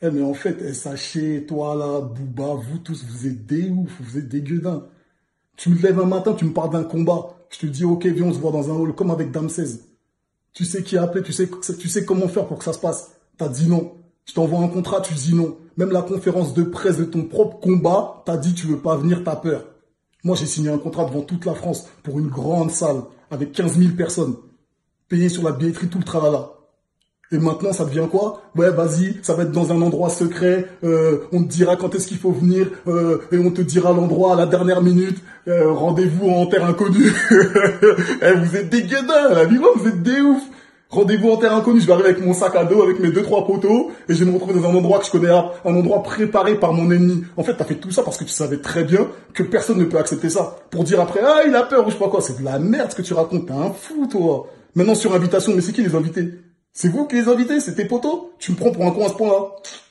Eh, mais en fait, sachez, toi là, Booba, vous tous, vous êtes des ouf, vous êtes des gueudins. Tu me lèves un matin, tu me parles d'un combat. Je te dis, ok, viens, on se voit dans un hall, comme avec Dame 16. Tu sais qui a appelé, tu sais comment faire pour que ça se passe. T'as dit non. Je t'envoie un contrat, tu dis non. Même la conférence de presse de ton propre combat, t'as dit tu veux pas venir, t'as peur. Moi, j'ai signé un contrat devant toute la France pour une grande salle avec 15 000 personnes. Payé sur la billetterie, tout le tralala. Et maintenant, ça devient quoi? Ouais, vas-y, ça va être dans un endroit secret, on te dira quand est-ce qu'il faut venir, et on te dira l'endroit à la dernière minute, rendez-vous en terre inconnue. Eh, vous êtes des gueudins, la vie, vous êtes des ouf. Rendez-vous en terre inconnue, je vais arriver avec mon sac à dos, avec mes 2-3 poteaux, et je vais me retrouver dans un endroit que je connais, un endroit préparé par mon ennemi. En fait, t'as fait tout ça parce que tu savais très bien que personne ne peut accepter ça. Pour dire après, ah, il a peur, ou je sais pas quoi, c'est de la merde ce que tu racontes, t'es un fou, toi. Maintenant, sur invitation, mais c'est qui les invités? C'est vous qui les invitez, c'est tes potos? Tu me prends pour un con à ce point-là?